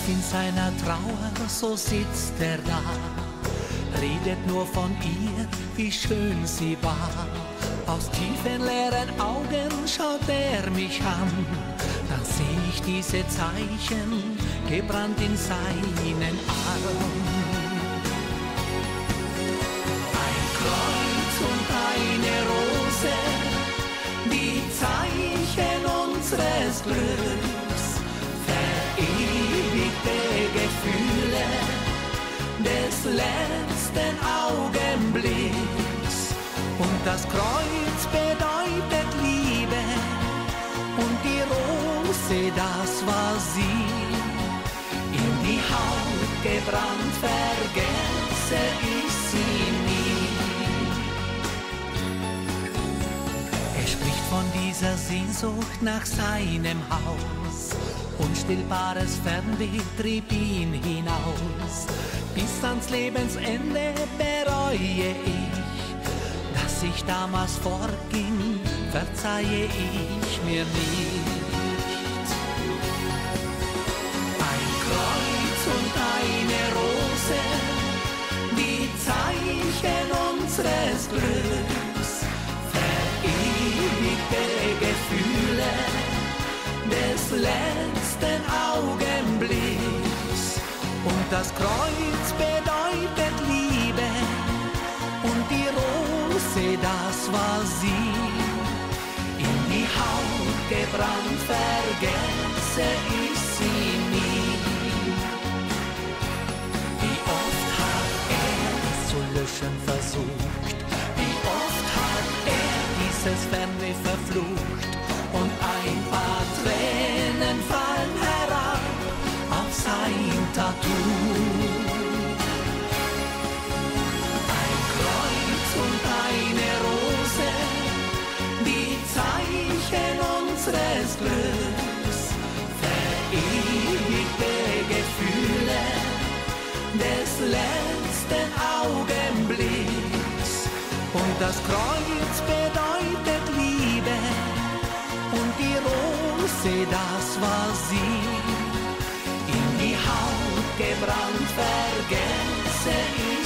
in seiner Trauer, so sitzt er da, redet nur von ihr, wie schön sie war. Aus tiefen leeren Augen schaut er mich an, dann seh ich diese Zeichen, gebrannt in seinen Arm. Ein Kreuz und eine Rose, die Zeichen unseres Glücks, verewigte Gefühle des letzten Augenblicks. Und das Kreuz bedeutet Liebe und die Rose, das war sie. In die Haut gebrannt, vergesse ich sie nie. Er spricht von dieser Sehnsucht nach seinem Haus, unstillbares Fernweh trieb ihn hinaus. Bis ans Lebensende bereue ich, dass ich damals fortging, verzeihe ich mir nicht. Ein Kreuz und eine Rose, die Zeichen unseres Glücks, verewigte Gefühle des letzten Augenblicks. Und das Kreuz bedeutet Liebe und die Rose, das war sie. In die Haut gebrannt, vergesse ich sie nie. Wie oft hat er es zu löschen versucht, wie oft hat er dieses Fernweh verflucht, und ein paar Tränen fallen herab auf sein Tattoo. Ein Kreuz und eine Rose, die Zeichen unseres Glücks, verewigte Gefühle des letzten Augenblicks. Und das Kreuz bedeutet Liebe und die Rose, das war sie. In die Haut gebrannt, vergesse ich